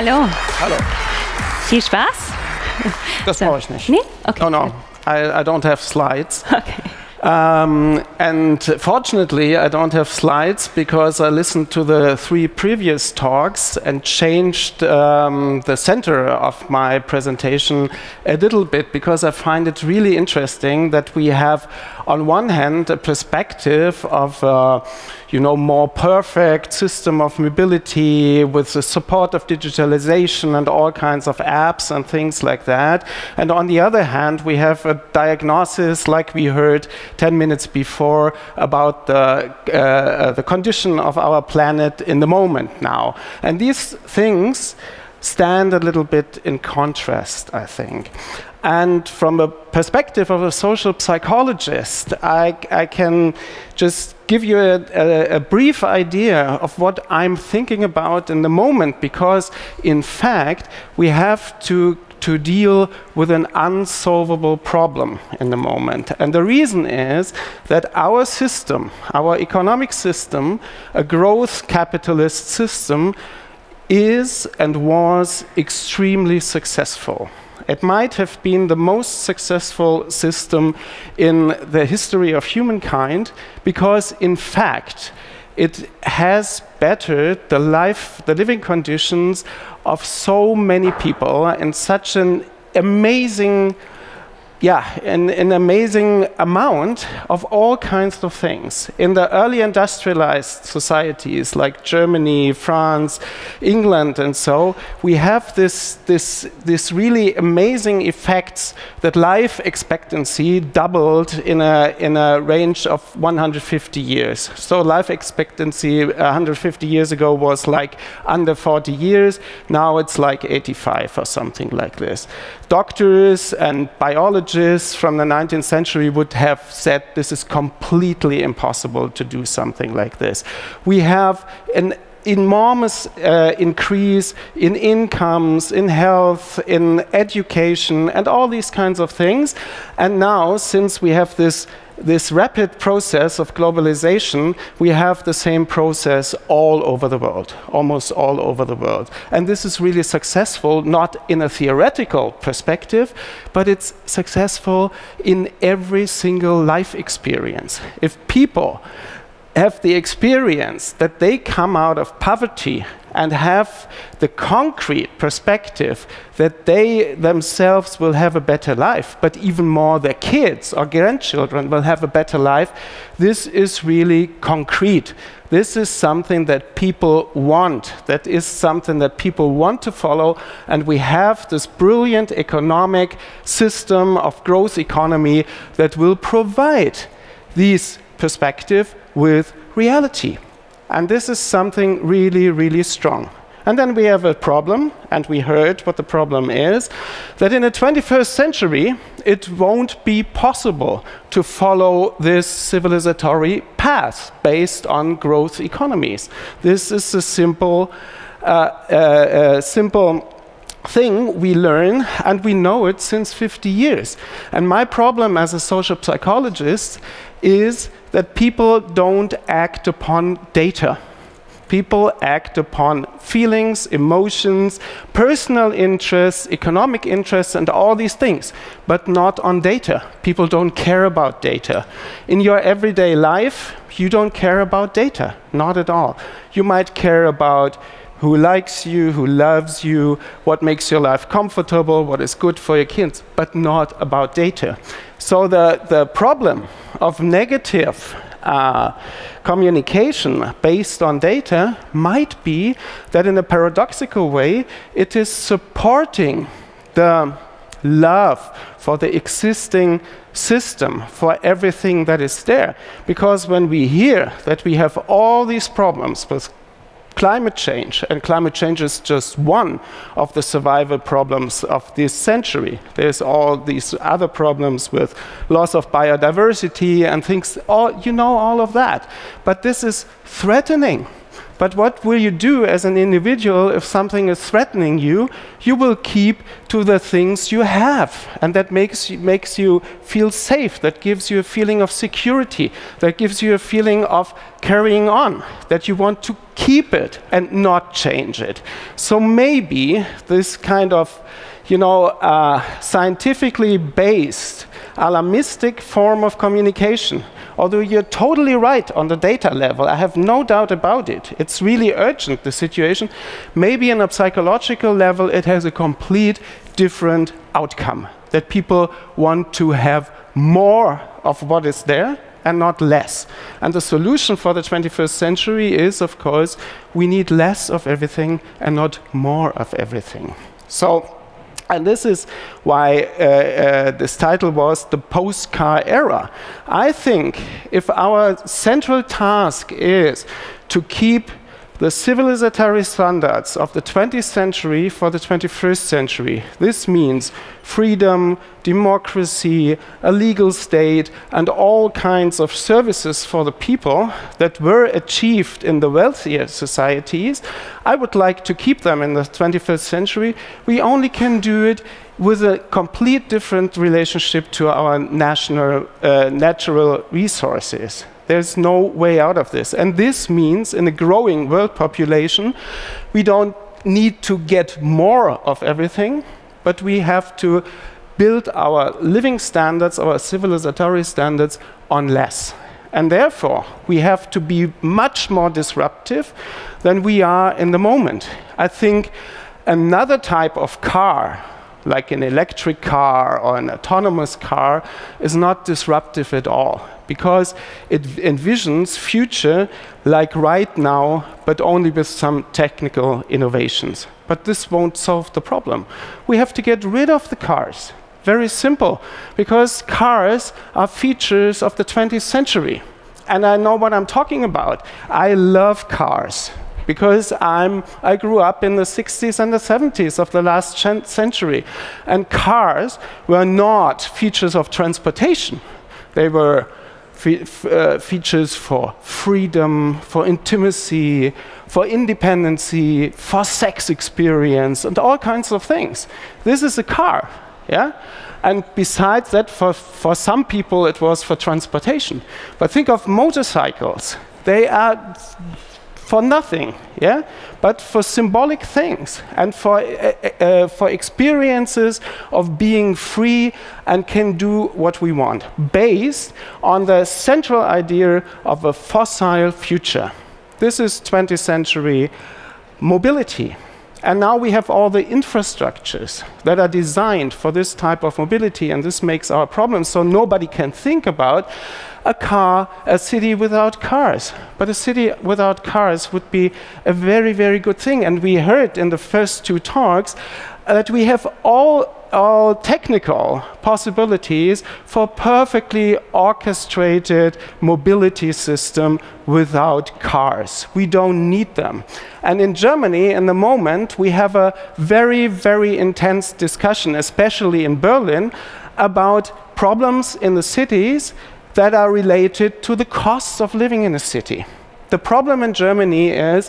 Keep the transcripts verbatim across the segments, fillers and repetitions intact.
Hallo. Hallo. Viel Spaß. Das So. brauche ich nicht. Nee? Okay. No, no. I, I don't have slides. Okay. Um, and fortunately, I don't have slides because I listened to the three previous talks and changed um, the center of my presentation a little bit, because I find it really interesting that we have, on one hand, a perspective of uh, you know, more perfect system of mobility with the support of digitalization and all kinds of apps and things like that. And on the other hand, we have a diagnosis, like we heard ten minutes before, about the, uh, the condition of our planet in the moment now. And these things stand a little bit in contrast, I think. And from a perspective of a social psychologist, I, I can just give you a, a, a brief idea of what I'm thinking about in the moment, because in fact, we have to to deal with an unsolvable problem in the moment. And the reason is that our system, our economic system, a growth capitalist system, is and was extremely successful. It might have been the most successful system in the history of humankind because, in fact, it has bettered the life, the living conditions of so many people in such an amazing, yeah, an, an amazing amount of all kinds of things. In the early industrialized societies like Germany, France, England, and so, we have this, this, this really amazing effects that life expectancy doubled in a, in a range of one hundred fifty years. So life expectancy one hundred fifty years ago was like under forty years. Now it's like eighty-five or something like this. Doctors and biologists from the nineteenth century would have said this is completely impossible to do something like this. We have an enormous uh, increase in incomes, in health, in education, and all these kinds of things. And now, since we have this this rapid process of globalization, we have the same process all over the world, almost all over the world. And this is really successful, not in a theoretical perspective, but it's successful in every single life experience. If people have the experience that they come out of poverty and have the concrete perspective that they themselves will have a better life, but even more their kids or grandchildren will have a better life, this is really concrete. This is something that people want. That is something that people want to follow. And we have this brilliant economic system of growth economy that will provide these perspective with reality. And this is something really, really strong. And then we have a problem, and we heard what the problem is, that in the twenty-first century, it won't be possible to follow this civilizatory path based on growth economies. This is a simple, uh, uh, uh, simple thing we learn, and we know it since fifty years. And my problem as a social psychologist is that people don't act upon data. People act upon feelings, emotions, personal interests, economic interests, and all these things, but not on data. People don't care about data. In your everyday life, you don't care about data, not at all. You might care about who likes you, who loves you, what makes your life comfortable, what is good for your kids, but not about data. So the, the problem of negative uh, communication based on data might be that in a paradoxical way, it is supporting the love for the existing system, for everything that is there. Because when we hear that we have all these problems with climate change, and climate change is just one of the survival problems of this century. There's all these other problems with loss of biodiversity and things, all, you know, all of that. But this is threatening. But what will you do as an individual if something is threatening you? You will keep to the things you have. And that makes you, makes you feel safe. That gives you a feeling of security. That gives you a feeling of carrying on, that you want to keep it and not change it. So maybe this kind of, you know, uh, scientifically based, alarmistic form of communication, although you're totally right on the data level, I have no doubt about it. It's really urgent, the situation. Maybe on a psychological level, it has a complete different outcome, that people want to have more of what is there and not less. And the solution for the twenty-first century is, of course, we need less of everything and not more of everything. So, and this is why uh, uh, this title was the post-car era. I think if our central task is to keep the civilizatory standards of the twentieth century for the twenty-first century, this means freedom, democracy, a legal state, and all kinds of services for the people that were achieved in the wealthier societies, I would like to keep them in the twenty-first century. We only can do it with a complete different relationship to our national, uh, natural resources. There's no way out of this. And this means, in a growing world population, we don't need to get more of everything, but we have to build our living standards, our civilizatory standards, on less. And therefore, we have to be much more disruptive than we are in the moment. I think another type of car, like an electric car or an autonomous car, is not disruptive at all, because it envisions future like right now, but only with some technical innovations. But this won't solve the problem. We have to get rid of the cars. Very simple, because cars are features of the twentieth century. And I know what I'm talking about. I love cars, because I'm, I grew up in the sixties and the seventies of the last century. And cars were not features of transportation. They were fe uh, features for freedom, for intimacy, for independency, for sex experience, and all kinds of things. This is a car, yeah? And besides that, for, for some people, it was for transportation. But think of motorcycles. They are for nothing, yeah, but for symbolic things and for uh, uh, for experiences of being free and can do what we want, based on the central idea of a fossil future. This is twentieth century mobility. And now we have all the infrastructures that are designed for this type of mobility, and this makes our problem. So nobody can think about a car, a city without cars. But a city without cars would be a very, very good thing. And we heard in the first two talks that we have all, all technical possibilities for perfectly orchestrated mobility system without cars. We don't need them. And in Germany, in the moment, we have a very, very intense discussion, especially in Berlin, about problems in the cities that are related to the costs of living in a city. The problem in Germany is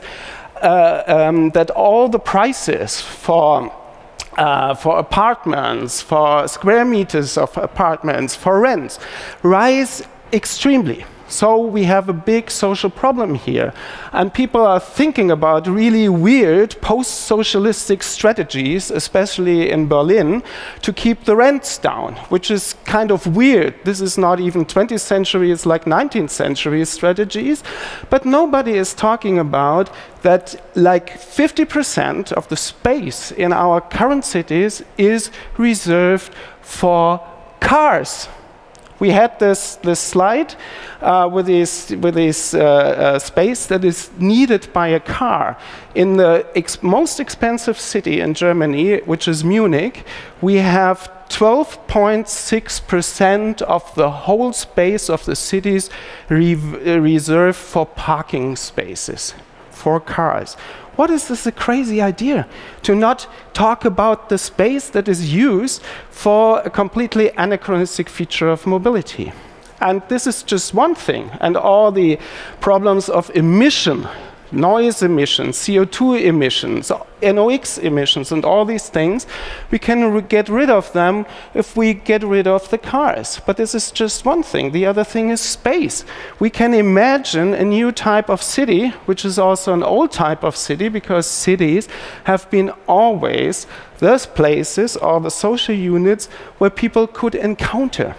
uh, um, that all the prices for Uh, for apartments, for square meters of apartments, for rents, rise extremely. So we have a big social problem here. And people are thinking about really weird post-socialistic strategies, especially in Berlin, to keep the rents down, which is kind of weird. This is not even twentieth century, it's like nineteenth century strategies. But nobody is talking about that like fifty percent of the space in our current cities is reserved for cars. We had this, this slide uh, with this, with this uh, uh, space that is needed by a car. In the ex most expensive city in Germany, which is Munich, we have twelve point six percent of the whole space of the cities re reserved for parking spaces, for cars. What is this a crazy idea? To not talk about the space that is used for a completely anachronistic feature of mobility. And this is just one thing. And all the problems of emission, noise emissions, C O two emissions, N O X emissions, and all these things, we can get rid of them if we get rid of the cars. But this is just one thing. The other thing is space. We can imagine a new type of city, which is also an old type of city, because cities have been always those places or the social units where people could encounter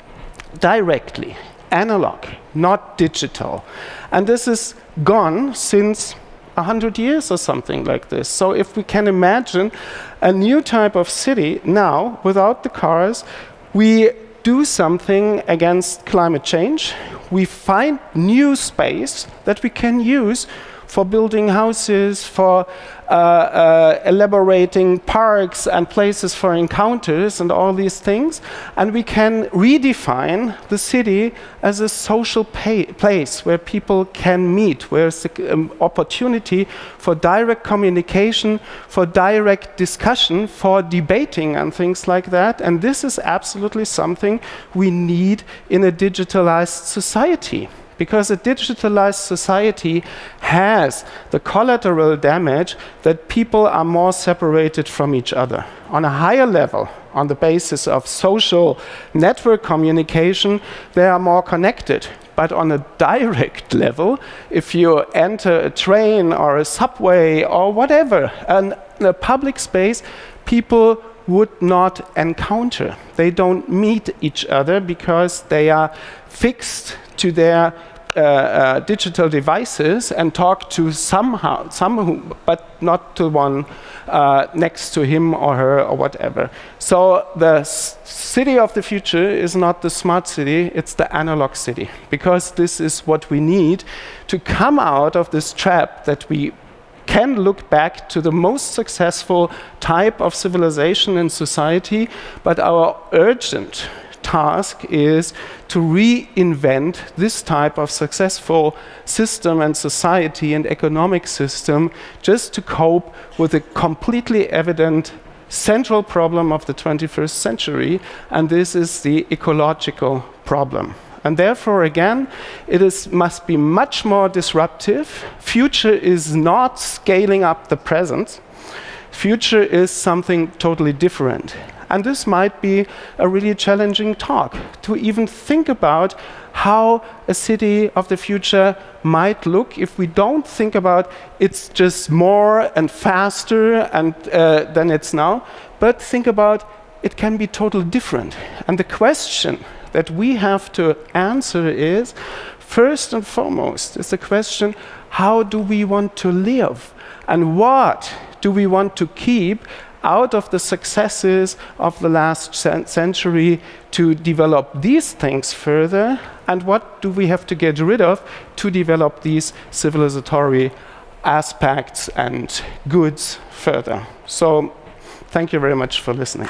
directly, analog, not digital. And this is gone since a hundred years or something like this. So if we can imagine a new type of city now without the cars, we do something against climate change. We find new space that we can use for building houses, for uh, uh, elaborating parks and places for encounters and all these things. And we can redefine the city as a social place where people can meet, where there's an um, opportunity for direct communication, for direct discussion, for debating and things like that. And this is absolutely something we need in a digitalized society. Because a digitalized society has the collateral damage that people are more separated from each other. On a higher level, on the basis of social network communication, they are more connected. But on a direct level, if you enter a train or a subway or whatever, and a public space, people would not encounter. They don't meet each other because they are fixed to their uh, uh, digital devices and talk to somehow, some who, but not to one uh, next to him or her or whatever. So the city of the future is not the smart city, it's the analog city, because this is what we need to come out of this trap that we can look back to the most successful type of civilization and society, but our urgent task is to reinvent this type of successful system and society and economic system just to cope with a completely evident central problem of the twenty-first century, and this is the ecological problem. And therefore, again, it is, must be much more disruptive. Future is not scaling up the present. Future is something totally different. And this might be a really challenging talk, to even think about how a city of the future might look if we don't think about it's just more and faster and, uh, than it's now, but think about it can be totally different. And the question that we have to answer is, first and foremost, is the question, how do we want to live? And what do we want to keep out of the successes of the last century to develop these things further? And what do we have to get rid of to develop these civilizatory aspects and goods further? So, thank you very much for listening.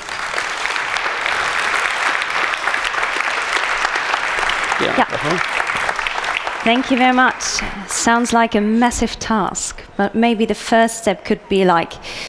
Yeah. Yeah. Uh-huh. Thank you very much. Sounds like a massive task, but maybe the first step could be like